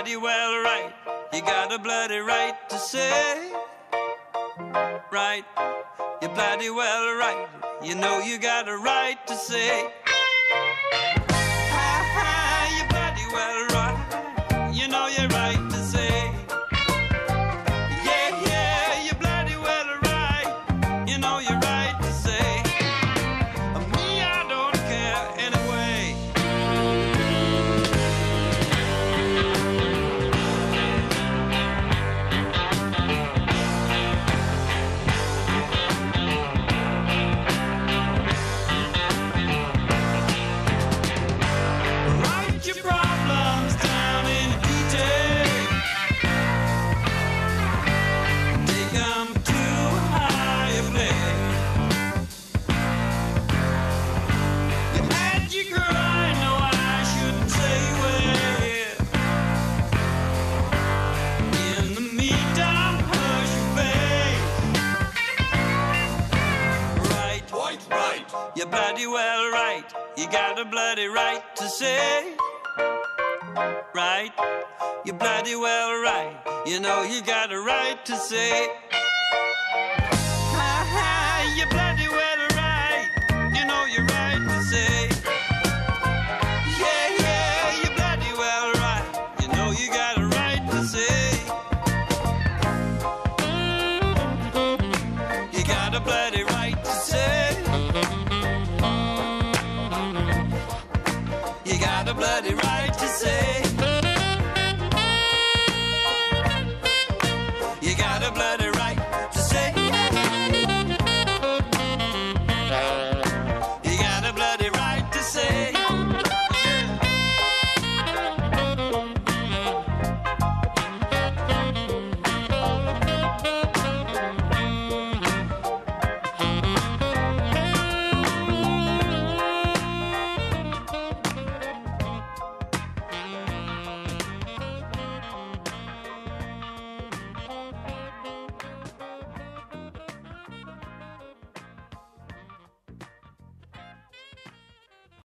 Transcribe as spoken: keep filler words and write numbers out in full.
bloody well right. You got a bloody right to say, right. You're bloody well right. You know you got a right to say, ha ha. You're bloody well right. You know you're right to say, yeah, yeah. You're bloody well right. You know you're right to say, me, I don't care anyway. Write your problems down in detail. Take 'em to higher place. You had your cry, no, I shouldn't say where. In the meantime, hush your face. Right, Quite right. you're bloody well right. You got a bloody right to say, right. You're bloody well right. You know you got a right to say, ha ha. You're bloody well right. You know you're right to say, yeah, yeah. You're bloody well right. You know you got a right to say, you got a bloody right to say, you got a bloody right to say.